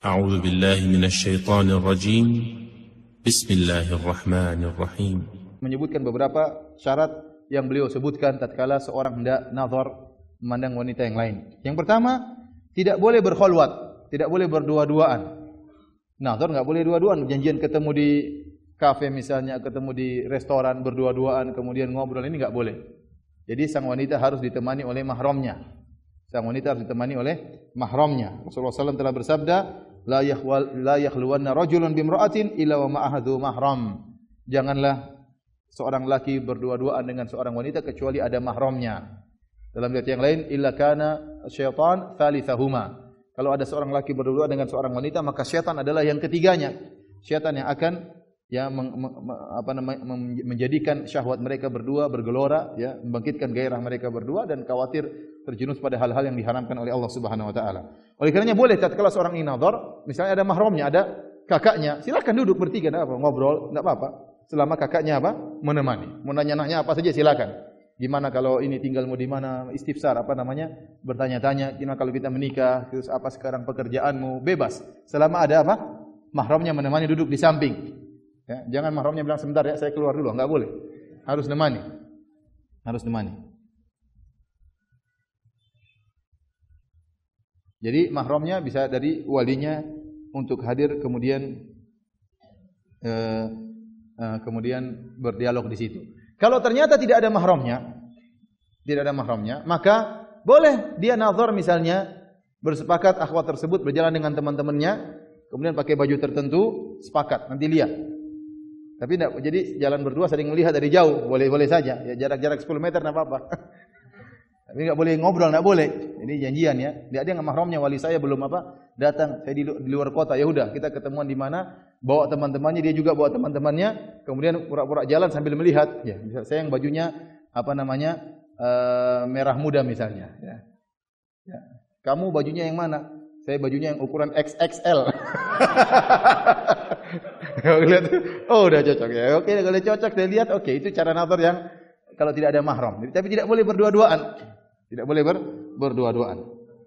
أعوذ بالله من الشيطان الرجيم بسم الله الرحمن الرحيم. Menyebutkan beberapa syarat yang beliau sebutkan tatkala seorang hendak nazar memandang wanita yang lain. Yang pertama, tidak boleh berkhulwat, tidak boleh berdua-duaan. Nazar enggak boleh dua-duaan, janjian ketemu di kafe misalnya, ketemu di restoran berdua-duaan, kemudian ngobrol, ini enggak boleh. Jadi sang wanita harus ditemani oleh mahramnya. Sang wanita harus ditemani oleh mahramnya. Rasulullah SAW telah bersabda, la yakhluwanna rajulun bimra'atin illa wa ma'ahadhu mahram. Janganlah seorang laki berdua-duaan dengan seorang wanita kecuali ada mahramnya. Dalam riwayat yang lain, illa kana syaitan thalithahuma. Kalau ada seorang laki berdua dengan seorang wanita, maka syaitan adalah yang ketiganya. Syaitan yang akan menjadikan syahwat mereka berdua bergelora, ya, membangkitkan gairah mereka berdua dan khawatir terjerumus pada hal-hal yang diharamkan oleh Allah Subhanahu wa taala. Oleh karenanya boleh tatkala seorang ini nazar, misalnya ada mahramnya, ada kakaknya, silakan duduk bertiga, enggak apa, ngobrol, enggak apa-apa. Selama kakaknya apa? Menemani. Mau nanya-nanya apa saja silakan. Gimana kalau ini tinggalmu di mana? Istifsar bertanya-tanya, gimana kalau kita menikah? Terus apa sekarang pekerjaanmu? Bebas. Selama ada apa? Mahramnya menemani duduk di samping. Ya, jangan mahramnya bilang sebentar ya, saya keluar dulu, enggak boleh. Harus nemani. Harus nemani. Jadi mahramnya bisa dari walinya untuk hadir kemudian berdialog di situ. Kalau ternyata tidak ada mahramnya, maka boleh dia nazar misalnya bersepakat akhwat tersebut berjalan dengan teman-temannya, kemudian pakai baju tertentu, sepakat nanti lihat. Tapi tidak, jadi jalan berdua saling melihat dari jauh, boleh saja. Ya, jarak-jarak 10 meter tidak apa-apa. Tapi enggak boleh ngobrol, enggak boleh. Ini janjian ya. Dia ada yang mahramnya, wali saya belum datang. Saya di luar kota. Ya udah, kita ketemuan di mana? Bawa teman-temannya, dia juga bawa teman-temannya. Kemudian pura-pura jalan sambil melihat. Ya, saya yang bajunya merah muda misalnya. Ya. Ya. Kamu bajunya yang mana? Saya bajunya yang ukuran XXL. Oh, udah cocok ya. Oke, kalau cocok saya lihat. Oke, itu cara nazar yang kalau tidak ada mahram. Tapi tidak boleh berdua-duaan. Tidak boleh berdua-duaan.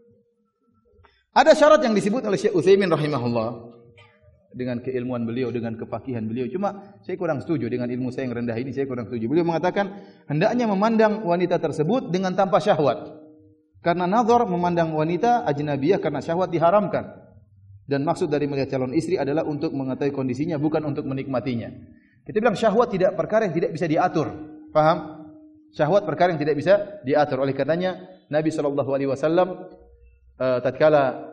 Ada syarat yang disebut oleh Syekh Utsaimin rahimahullah dengan keilmuan beliau, dengan kefakihan beliau. Cuma saya kurang setuju dengan ilmu saya yang rendah ini, saya kurang setuju. Beliau mengatakan hendaknya memandang wanita tersebut dengan tanpa syahwat. Karena nazar memandang wanita ajnabiyah karena syahwat diharamkan. Dan maksud dari melihat calon istri adalah untuk mengetahui kondisinya, bukan untuk menikmatinya. Kita bilang syahwat tidak perkara yang tidak bisa diatur. Paham? Syahwat perkara yang tidak bisa diatur. Oleh karenanya Nabi SAW tatkala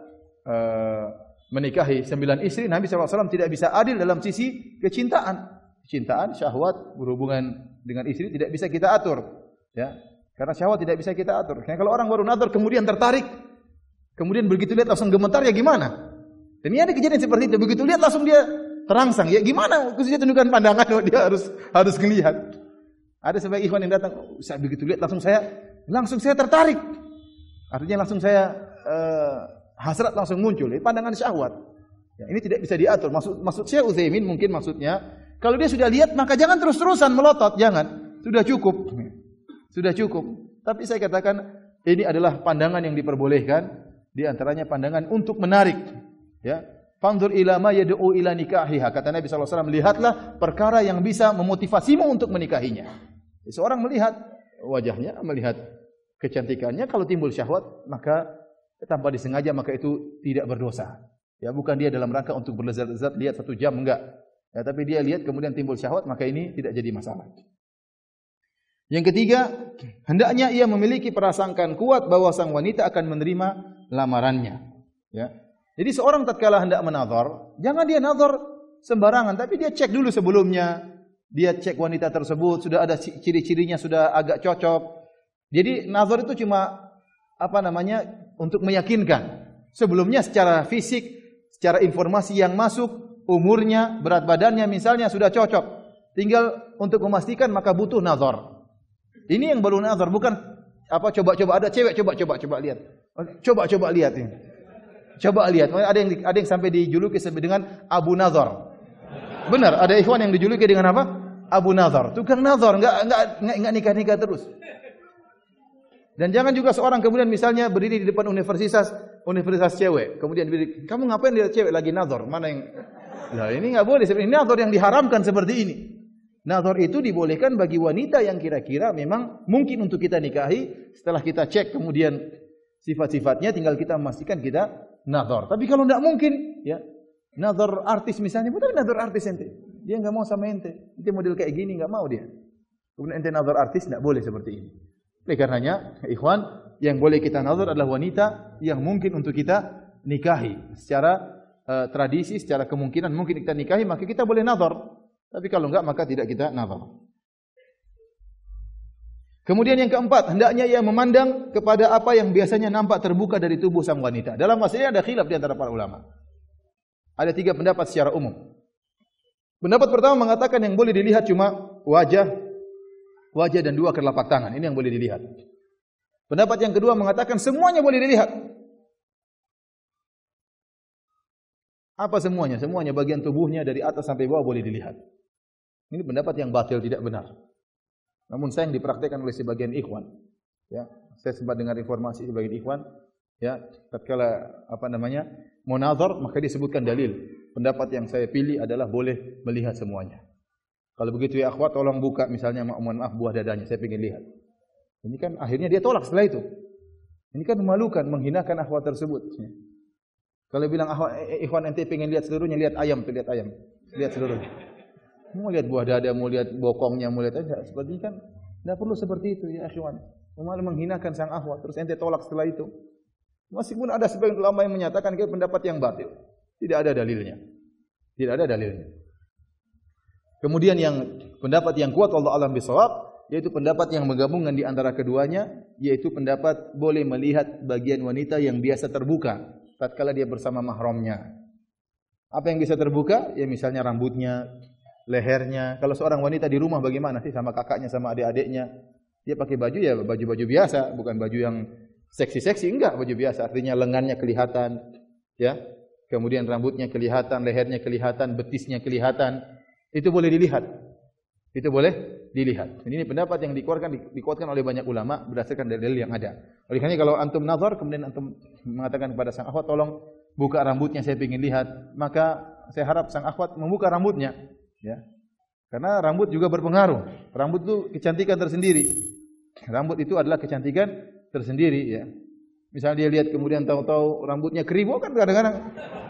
menikahi 9 istri, Nabi SAW tidak bisa adil dalam sisi kecintaan. Kecintaan, syahwat, berhubungan dengan istri tidak bisa kita atur. Ya, karena syahwat tidak bisa kita atur. Karena kalau orang baru nazar kemudian tertarik, kemudian begitu lihat langsung gemetar, ya gimana? Dan ini ada kejadian seperti itu. Begitu lihat langsung dia terangsang. Ya gimana? Khususnya tunjukkan pandangan, dia harus melihat. Ada sebagian ikhwan yang datang, saya begitu lihat langsung saya tertarik. Artinya langsung saya hasrat langsung muncul. Ini pandangan syahwat. Ya, ini tidak bisa diatur. Maksud Syekh Utsaimin mungkin maksudnya, kalau dia sudah lihat maka jangan terus-terusan melotot, jangan. Sudah cukup. Sudah cukup. Tapi saya katakan ini adalah pandangan yang diperbolehkan, di antaranya pandangan untuk menarik. Ya, fanzur ila ma yad'u ila nikahiha. Kata Nabi SAW, lihatlah perkara yang bisa memotivasimu untuk menikahinya. Seorang melihat wajahnya, melihat kecantikannya, kalau timbul syahwat, maka tanpa disengaja, maka itu tidak berdosa. Ya, bukan dia dalam rangka untuk berlezat-lezat, lihat 1 jam, enggak. Ya, tapi dia lihat kemudian timbul syahwat, maka ini tidak jadi masalah. Yang ketiga, hendaknya ia memiliki prasangkaan kuat bahwa sang wanita akan menerima lamarannya. Ya. Jadi seorang tatkala hendak menazar, jangan dia nazar sembarangan, tapi dia cek dulu sebelumnya. Dia cek wanita tersebut, sudah ada ciri-cirinya, sudah agak cocok. Jadi nazar itu cuma untuk meyakinkan. Sebelumnya secara fisik, secara informasi yang masuk, umurnya, berat badannya misalnya sudah cocok. Tinggal untuk memastikan maka butuh nazar. Ini yang baru nazar, bukan coba-coba ada cewek coba lihat. Coba lihat ini. Coba lihat, ada yang sampai dijuluki dengan Abu Nazar. Benar, ada ikhwan yang dijuluki dengan apa? Abu Nazar. Tukang nazar, enggak nikah-nikah terus. Dan jangan juga seorang kemudian misalnya berdiri di depan universitas, universitas cewek, kemudian kamu ngapain lihat cewek lagi nazar? Mana yang lah ini enggak boleh seperti ini. Nazar yang diharamkan seperti ini. Nazar itu dibolehkan bagi wanita yang kira-kira memang mungkin untuk kita nikahi. Setelah kita cek kemudian sifat-sifatnya, tinggal kita memastikan kita nazar. Tapi kalau tidak mungkin, ya nazar artis misalnya, betul nazar artis ente. Dia enggak mau sama ente. Ente model kayak gini enggak mau dia. Kemudian ente nazar artis tidak boleh seperti ini. Oleh karenanya, ikhwan, yang boleh kita nazar adalah wanita yang mungkin untuk kita nikahi. Secara tradisi, secara kemungkinan mungkin kita nikahi, maka kita boleh nazar. Tapi kalau enggak, maka tidak kita nazar. Kemudian yang keempat, hendaknya ia memandang kepada apa yang biasanya nampak terbuka dari tubuh sang wanita. Dalam masalah ini ada khilaf di antara para ulama. Ada 3 pendapat secara umum. Pendapat pertama mengatakan yang boleh dilihat cuma wajah dan 2 telapak tangan. Ini yang boleh dilihat. Pendapat yang kedua mengatakan semuanya boleh dilihat. Apa semuanya? Semuanya bagian tubuhnya dari atas sampai bawah boleh dilihat. Ini pendapat yang batil, tidak benar. Namun sayang dipraktikkan oleh sebagian ikhwan. Ya, saya sempat dengar informasi sebagian ikhwan, ya, tatkala mau nazar, maka disebutkan dalil. Pendapat yang saya pilih adalah boleh melihat semuanya. Kalau begitu ya akhwat, tolong buka misalnya, mohon maaf, buah dadanya, saya ingin lihat. Ini kan akhirnya dia tolak setelah itu. Ini kan memalukan, menghinakan akhwat tersebut. Kalau bilang ikhwan ente pengen lihat seluruhnya, lihat ayam, lihat ayam, lihat seluruhnya. Mau lihat buah dada, mau lihat bokongnya, mau lihat aja. Seperti kan, tidak perlu seperti itu ya ikhwan. Malah menghinakan sang akhwat, terus ente tolak setelah itu. Meskipun ada sebagian ulama yang menyatakan itu pendapat yang batil, tidak ada dalilnya, tidak ada dalilnya. Kemudian yang pendapat yang kuat Allah alam bisawab, yaitu pendapat yang menggabungkan di antara keduanya, yaitu pendapat boleh melihat bagian wanita yang biasa terbuka tatkala dia bersama mahramnya. Apa yang bisa terbuka? Ya misalnya rambutnya, lehernya. Kalau seorang wanita di rumah bagaimana sih sama kakaknya, sama adik-adiknya? Dia pakai baju ya baju-baju biasa, bukan baju yang seksi-seksi, enggak, baju biasa. Artinya lengannya kelihatan, ya. Kemudian rambutnya kelihatan, lehernya kelihatan, betisnya kelihatan. Itu boleh dilihat. Itu boleh dilihat. Ini pendapat yang dikuatkan oleh banyak ulama berdasarkan dalil yang ada. Oleh karena kalau antum nazar kemudian antum mengatakan kepada sang akhwat, tolong buka rambutnya, saya ingin lihat, maka saya harap sang akhwat membuka rambutnya, ya. Karena rambut juga berpengaruh. Rambut itu kecantikan tersendiri. Rambut itu adalah kecantikan tersendiri, ya. Misalnya dia lihat kemudian tahu-tahu rambutnya keribu, kan kadang-kadang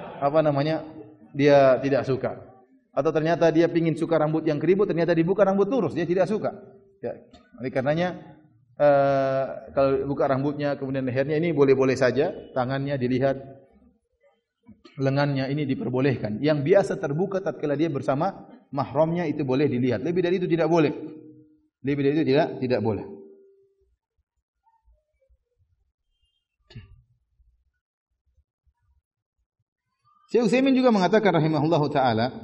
dia tidak suka. Atau ternyata dia pingin suka rambut yang keribu, ternyata dibuka rambut lurus, dia tidak suka. Ya. Oleh karenanya kalau buka rambutnya kemudian lehernya ini boleh-boleh saja, tangannya dilihat, lengannya ini diperbolehkan. Yang biasa terbuka tatkala dia bersama mahramnya itu boleh dilihat. Lebih dari itu tidak boleh. Lebih dari itu tidak boleh. Syekh Utsaimin juga mengatakan rahimahullahu taala,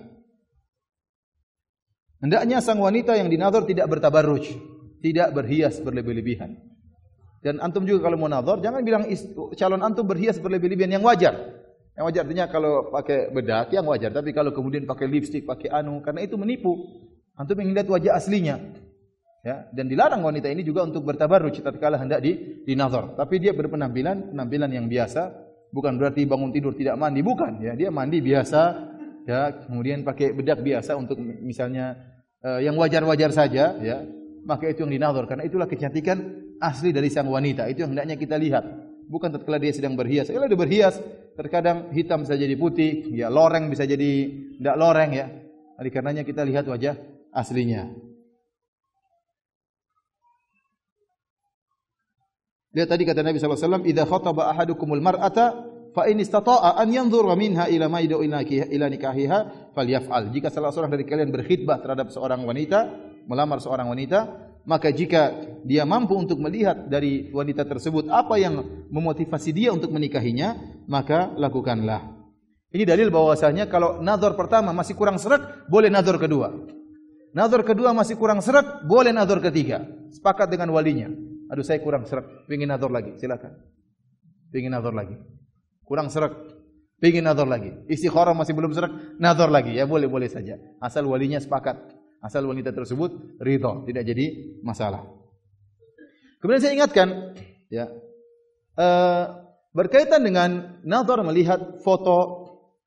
hendaknya sang wanita yang dinazar tidak bertabarruj, tidak berhias berlebih-lebihan. Dan antum juga kalau mau nazar jangan bilang calon antum berhias berlebih-lebihan, yang wajar. Yang wajar artinya kalau pakai bedak yang wajar, tapi kalau kemudian pakai lipstik, pakai karena itu menipu. Antum ingin lihat wajah aslinya. Ya, dan dilarang wanita ini juga untuk bertabarruj tatkala hendak dinazar. Tapi dia berpenampilan yang biasa. Bukan berarti bangun tidur tidak mandi, bukan. Ya, dia mandi biasa, ya, kemudian pakai bedak biasa untuk misalnya yang wajar-wajar saja, ya. Maka itu yang dinazar, karena itulah kecantikan asli dari sang wanita. Itu yang hendaknya kita lihat. Bukan tatkala dia sedang berhias. Kalau dia berhias, terkadang hitam bisa jadi putih, ya, loreng bisa jadi tidak loreng, ya. Oleh karenanya kita lihat wajah aslinya. Lihat tadi kata Nabi sallallahu alaihi wasallam, "Idza khataba ahadukumul mar'ata fa in istata'a an yanzura minha ila ma yad'u ila nikahiha falyaf'al." Jika salah seorang dari kalian berkhitbah terhadap seorang wanita, melamar seorang wanita, maka jika dia mampu untuk melihat dari wanita tersebut apa yang memotivasi dia untuk menikahinya, maka lakukanlah. Ini dalil bahwasanya kalau nazar pertama masih kurang seret, boleh nazar kedua. Nazar kedua masih kurang seret, boleh nazar ketiga. Sepakat dengan walinya. Aduh, saya kurang seret, pengin nazar lagi, silakan. Pengin nazar lagi. Kurang seret, pengin nazar lagi. Istikharah masih belum seret, nazar lagi. Ya boleh-boleh saja. Asal walinya sepakat. Asal wanita tersebut ridha, tidak jadi masalah. Kemudian saya ingatkan, ya, Berkaitan dengan nazar melihat foto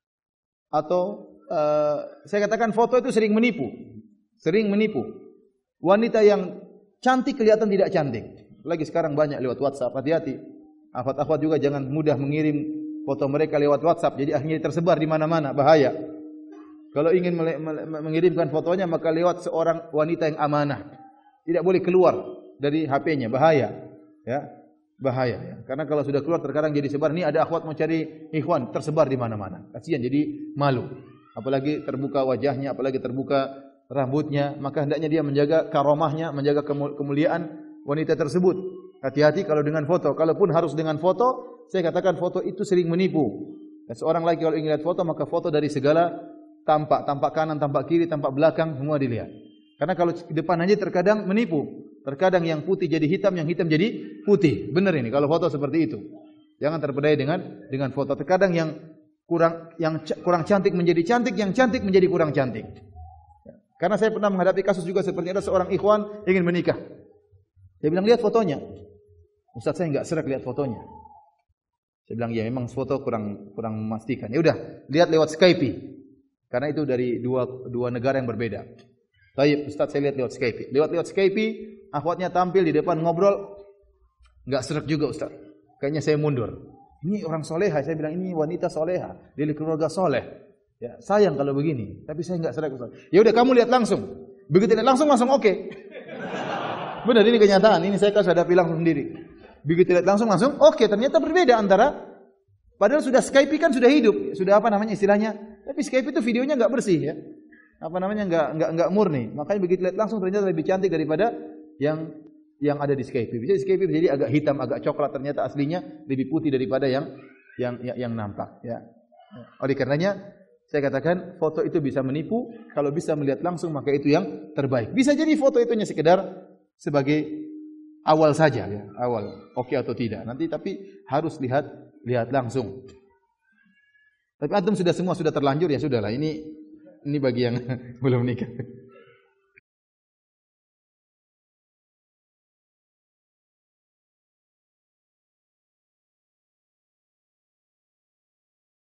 atau saya katakan foto itu sering menipu. Sering menipu. Wanita yang cantik kelihatan tidak cantik. Lagi sekarang banyak lewat WhatsApp, hati-hati. Akhwat-akhwat juga jangan mudah mengirim foto mereka lewat WhatsApp, jadi akhirnya tersebar di mana-mana, bahaya. Kalau ingin mengirimkan fotonya maka lewat seorang wanita yang amanah. Tidak boleh keluar dari HP-nya, bahaya. Ya, bahaya ya. Karena kalau sudah keluar terkadang jadi sebar. Ini ada akhwat mau cari ikhwan, tersebar di mana-mana. Kasihan, jadi malu. Apalagi terbuka wajahnya, apalagi terbuka rambutnya, maka hendaknya dia menjaga karomahnya, menjaga kemuliaan wanita tersebut. Hati-hati kalau dengan foto. Kalaupun harus dengan foto, saya katakan foto itu sering menipu. Dan seorang lagi kalau ingin lihat foto, maka foto dari segala tampak kanan, tampak kiri, tampak belakang, semua dilihat. Karena kalau depan aja terkadang menipu. Terkadang yang putih jadi hitam, yang hitam jadi putih. Benar ini kalau foto seperti itu. Jangan terpedaya dengan foto. Terkadang yang kurang cantik menjadi cantik, yang cantik menjadi kurang cantik. Karena saya pernah menghadapi kasus juga seperti ada seorang ikhwan ingin menikah. Dia bilang, lihat fotonya. Ustaz, saya enggak serak lihat fotonya. Saya bilang, ya memang foto kurang memastikan. Ya udah, lihat lewat Skype. Karena itu dari dua negara yang berbeda. Baik, Ustaz, saya lihat lewat Skype. Lewat Skype, akhwatnya tampil di depan ngobrol, enggak serak juga, Ustaz. Kayaknya saya mundur. Ini orang soleha, saya bilang ini wanita soleha, dari keluarga soleh. Ya, sayang kalau begini, tapi saya enggak serak, Ustaz. Ya udah, kamu lihat langsung. Begitu lihat langsung oke. Benar, ini kenyataan. Ini saya hadapi langsung sendiri. Begitu lihat langsung oke. Ternyata berbeda antara, padahal sudah Skype kan sudah hidup, sudah apa namanya istilahnya. Tapi Skype itu videonya enggak bersih ya. Apa namanya enggak murni. Makanya begitu lihat langsung ternyata lebih cantik daripada yang ada di Skype. Bisa di Skype jadi agak hitam, agak coklat, ternyata aslinya lebih putih daripada yang nampak ya. Oleh karenanya saya katakan foto itu bisa menipu, kalau bisa melihat langsung maka itu yang terbaik. Bisa jadi foto itu hanya sekedar sebagai awal saja ya, awal oke atau tidak. Nanti tapi harus lihat langsung. Tapi antum semua sudah terlanjur ya sudahlah, ini bagi yang belum nikah.